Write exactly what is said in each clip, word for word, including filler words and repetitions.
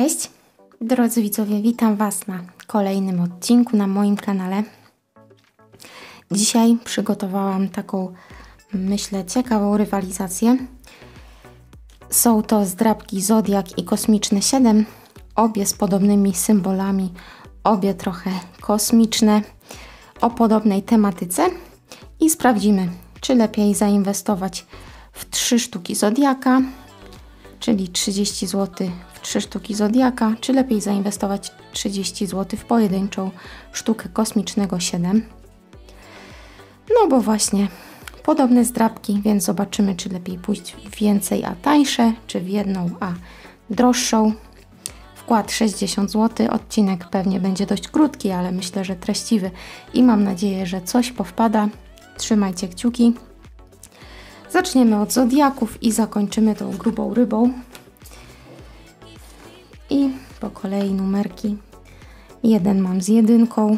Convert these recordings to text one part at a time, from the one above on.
Cześć, drodzy widzowie, witam Was na kolejnym odcinku na moim kanale. Dzisiaj przygotowałam taką, myślę, ciekawą rywalizację. Są to zdrabki Zodiak i Kosmiczne siedem, obie z podobnymi symbolami, obie trochę kosmiczne, o podobnej tematyce i sprawdzimy, czy lepiej zainwestować w trzy sztuki Zodiaka, czyli trzydzieści złotych w trzy sztuki Zodiaka, czy lepiej zainwestować trzydzieści złotych w pojedynczą sztukę Kosmicznego siedem. No bo właśnie podobne zdrabki, więc zobaczymy, czy lepiej pójść w więcej, a tańsze, czy w jedną, a droższą. Wkład sześćdziesiąt złotych, odcinek pewnie będzie dość krótki, ale myślę, że treściwy i mam nadzieję, że coś powpada. Trzymajcie kciuki. Zaczniemy od Zodiaków i zakończymy tą grubą rybą. I po kolei numerki. Jeden mam z jedynką.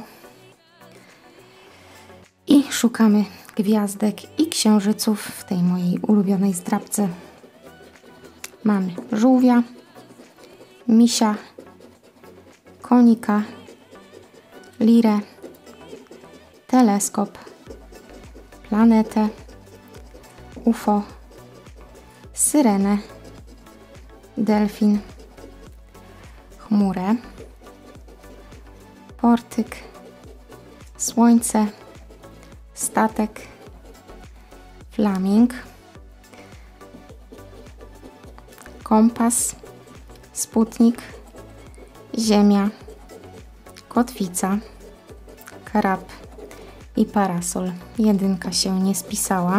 I szukamy gwiazdek i księżyców w tej mojej ulubionej zdrabce. Mamy żółwia, misia, konika, lirę, teleskop, planetę, U F O, syrenę, delfin, chmurę, portyk, słońce, statek, flaming, kompas, sputnik, ziemia, kotwica, krab i parasol. Jedynka się nie spisała.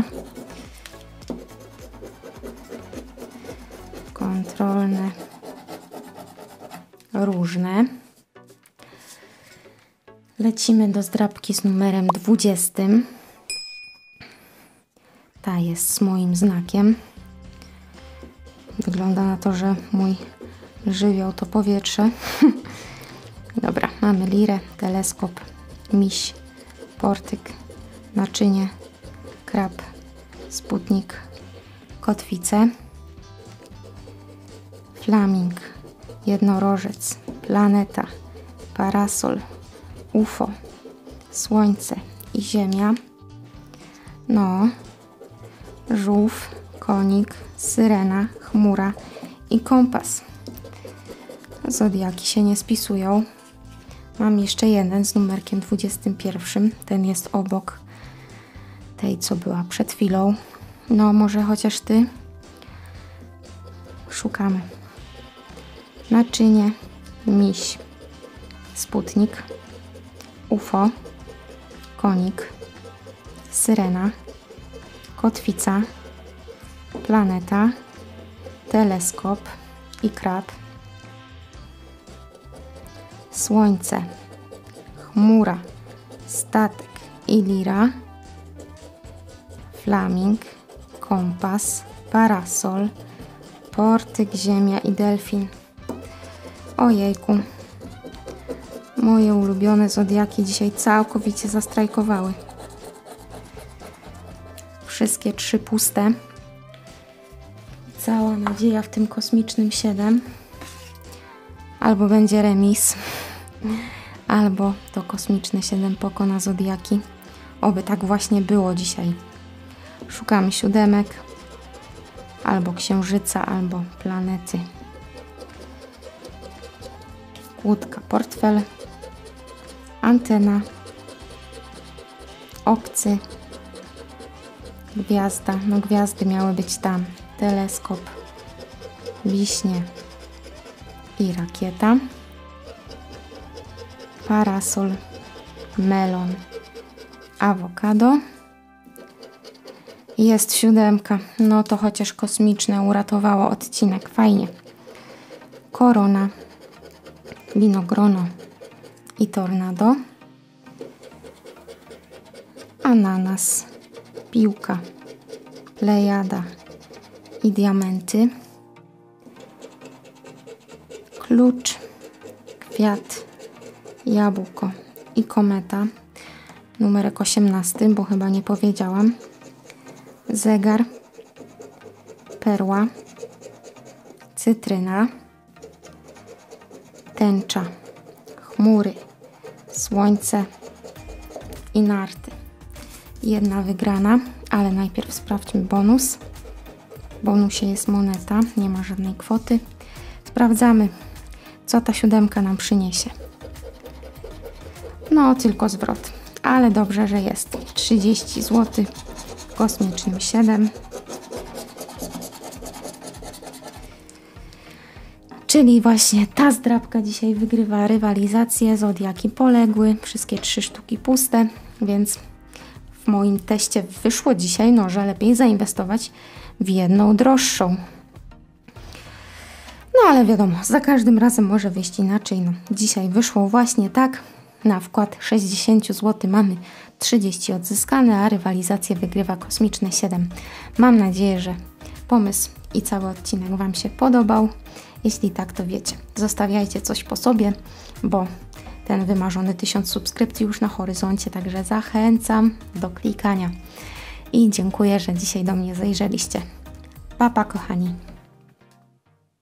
Kontrolne, różne. Lecimy do zdrabki z numerem dwudziestym. Ta jest z moim znakiem. Wygląda na to, że mój żywioł to powietrze. Dobra, mamy lirę, teleskop, miś, portyk, naczynie, krab, sputnik, kotwicę, flaming, jednorożec, planeta, parasol, U F O, słońce i ziemia. No, żółw, konik, syrena, chmura i kompas. Zodiaki się nie spisują. Mam jeszcze jeden z numerkiem dwudziestym pierwszym. Ten jest obok tej, co była przed chwilą. No, może chociaż ty. Szukamy. Naczynie, miś, sputnik, U F O, konik, syrena, kotwica, planeta, teleskop i krab, słońce, chmura, statek i lira, flaming, kompas, parasol, portyk, ziemia i delfin. Ojejku, moje ulubione zodiaki dzisiaj całkowicie zastrajkowały. Wszystkie trzy puste. Cała nadzieja w tym Kosmicznym siedem. Albo będzie remis, albo to Kosmiczne siedem pokona zodiaki. Oby tak właśnie było dzisiaj. Szukamy siódemek, albo księżyca, albo planety. Łódka, portfel, antena, obcy, gwiazda, no gwiazdy miały być tam, teleskop, wiśnie i rakieta, parasol, melon, awokado. Jest siódemka, no to chociaż kosmiczne uratowało odcinek, fajnie. Korona, winogrono i tornado, ananas, piłka, plejada i diamenty, klucz, kwiat, jabłko i kometa, numerek osiemnasty, bo chyba nie powiedziałam, zegar, perła, cytryna, tęcza, chmury, słońce i narty. Jedna wygrana, ale najpierw sprawdźmy bonus. W bonusie jest moneta, nie ma żadnej kwoty. Sprawdzamy, co ta siódemka nam przyniesie. No, tylko zwrot, ale dobrze, że jest. trzydzieści złotych w kosmicznym siedem. Czyli właśnie ta zdrabka dzisiaj wygrywa rywalizację. Zodiaki poległy, wszystkie trzy sztuki puste, więc w moim teście wyszło dzisiaj, no, że lepiej zainwestować w jedną droższą. No ale wiadomo, za każdym razem może wyjść inaczej. No, dzisiaj wyszło właśnie tak. Na wkład sześćdziesiąt złotych mamy trzydzieści odzyskane, a rywalizację wygrywa kosmiczne siedem. Mam nadzieję, że pomysł i cały odcinek Wam się podobał. Jeśli tak, to wiecie, zostawiajcie coś po sobie, bo ten wymarzony tysiąc subskrypcji już na horyzoncie, także zachęcam do klikania. I dziękuję, że dzisiaj do mnie zajrzeliście. Pa, pa, kochani.